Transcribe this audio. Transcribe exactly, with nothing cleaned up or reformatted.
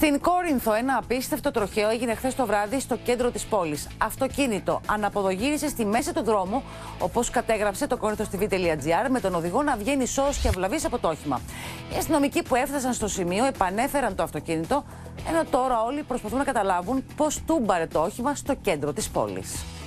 Στην Κόρινθο, ένα απίστευτο τροχαίο έγινε χθες το βράδυ στο κέντρο της πόλης. Αυτοκίνητο αναποδογύρισε στη μέση του δρόμου, όπως κατέγραψε το korinthos.tv.gr, με τον οδηγό να βγαίνει σώος και αυλαβής από το όχημα. Οι αστυνομικοί που έφτασαν στο σημείο επανέφεραν το αυτοκίνητο, ενώ τώρα όλοι προσπαθούν να καταλάβουν πώς τούμπαρε το όχημα στο κέντρο της πόλης.